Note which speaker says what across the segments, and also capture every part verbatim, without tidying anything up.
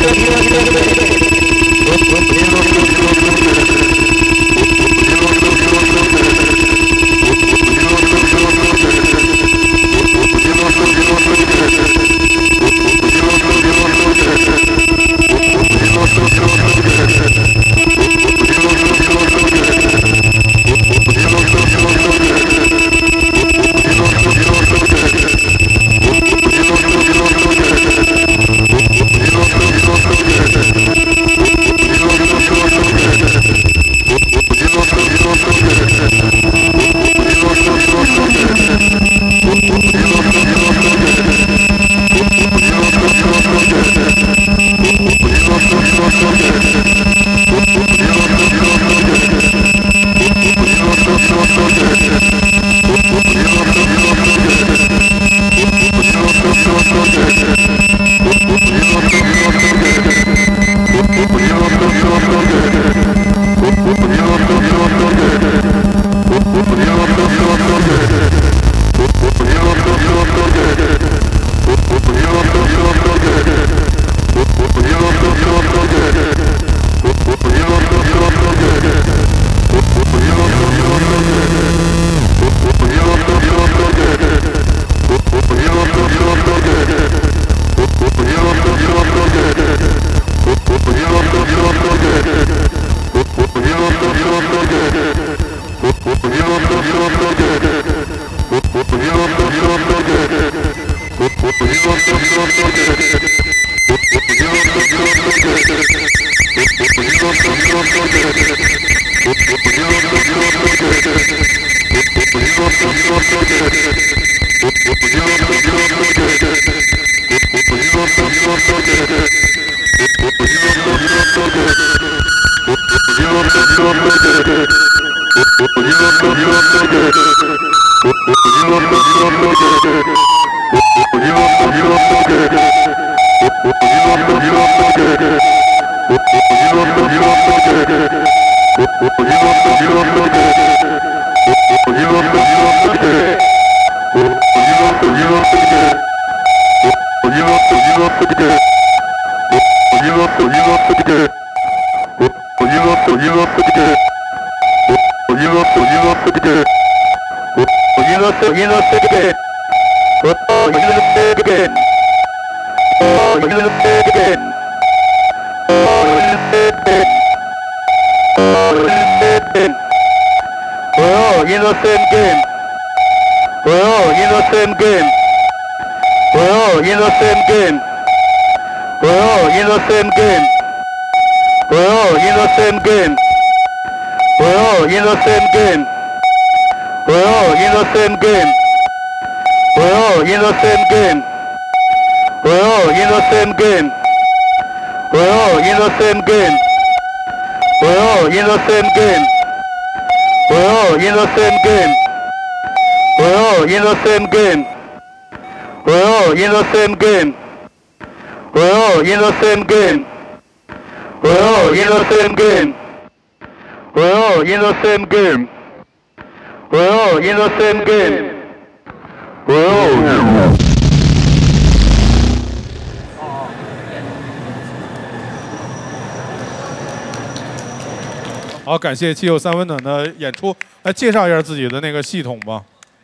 Speaker 1: 好，感谢七友三温暖的演出。来介绍一下自己的那个系统吧。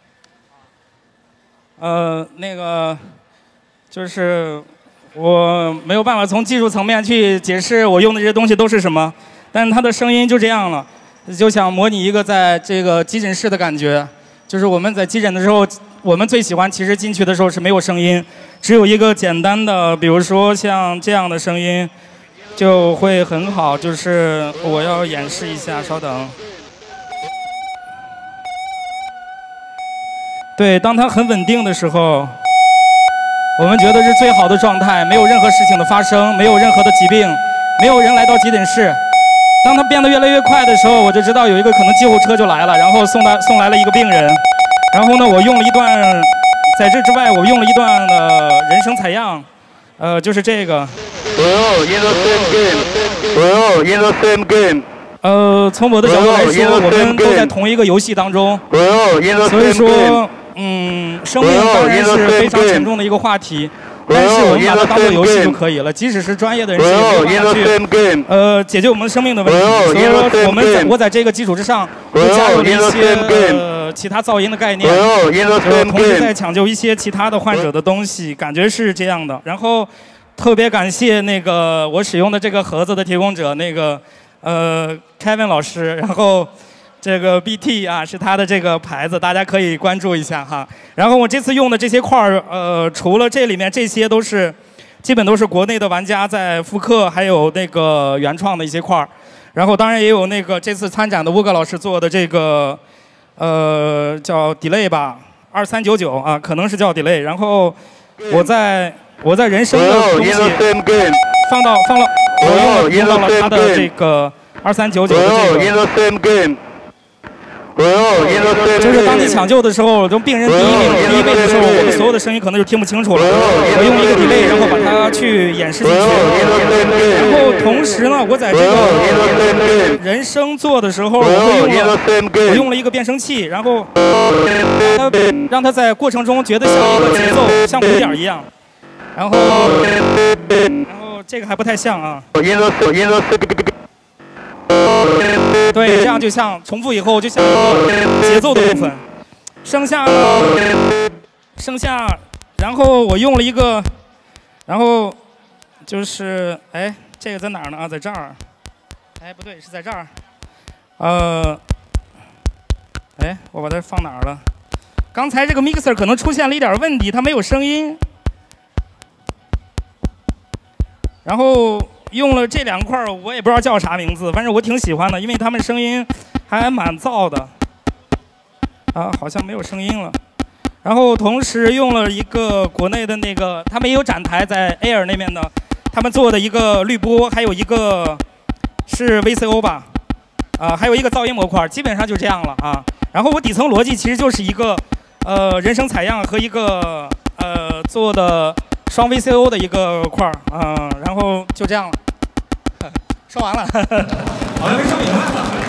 Speaker 2: 呃，那个就是我没有办法从技术层面去解释我用的这些东西都是什么，但是它的声音就这样了，就想模拟一个在这个急诊室的感觉。就是我们在急诊的时候，我们最喜欢其实进去的时候是没有声音，只有一个简单的，比如说像这样的声音。就会很好，就是我要演示一下，稍等。对，当它很稳定的时候，我们觉得是最好的状态，没有任何事情的发生，没有任何的疾病，没有人来到急诊室。当它变得越来越快的时候，我就知道有一个可能救护车就来了，然后送来送来了一个病人。然后呢，我用了一段，在这之外，我用了一段的人声采样，呃，就是这个。In the same game. In the same game. 呃，从我的角度来说，我们都在同一个游戏当中，所以说嗯，生命当然是非常沉重的一个话题。 但是我们把它当做游戏就可以了，即使是专业的人士也没有办法去呃解决我们的生命的问题。所以说，我们在我在这个基础之上，又加入了一些呃其他噪音的概念，呃，同时在抢救一些其他的患者的东西，感觉是这样的。然后特别感谢那个我使用的这个盒子的提供者，那个呃 Kevin 老师，然后。 这个 B T 啊是它的这个牌子，大家可以关注一下哈。然后我这次用的这些块儿，呃，除了这里面这些都是，基本都是国内的玩家在复刻，还有那个原创的一些块儿。然后当然也有那个这次参展的沃格老师做的这个，呃，叫 Delay 吧，二三九九啊，可能是叫 Delay。然后我在我在人声的东西放到放了，我用用到了它的这个二三九九的这个。 就是当你抢救的时候，就病人第一名、第一位的时候，我们所有的声音可能就听不清楚了。我用一个 delay， 然后把它去演示进去。然后同时呢，我在这个人声做的时候，我会用了我用了一个变声器，然后它让它在过程中觉得像一个节奏，像鼓点一样。然后，然后这个还不太像啊。 对，这样就像重复以后就像一个节奏的部分。剩下呢，剩下，然后我用了一个，然后就是哎，这个在哪儿呢？啊，在这儿。哎，不对，是在这儿。呃，哎，我把它放哪儿了？刚才这个 mixer 可能出现了一点问题，它没有声音。然后。 用了这两块儿，我也不知道叫啥名字，反正我挺喜欢的，因为他们声音还蛮燥的。啊，好像没有声音了。然后同时用了一个国内的那个，他们也有展台在 Air 那边的，他们做的一个滤波，还有一个是 V C O 吧，啊，还有一个噪音模块，基本上就这样了啊。然后我底层逻辑其实就是一个呃人声采样和一个呃做的。 双 V C O 的一个块儿，嗯，然后就这样了，说完了。好的，没说明白。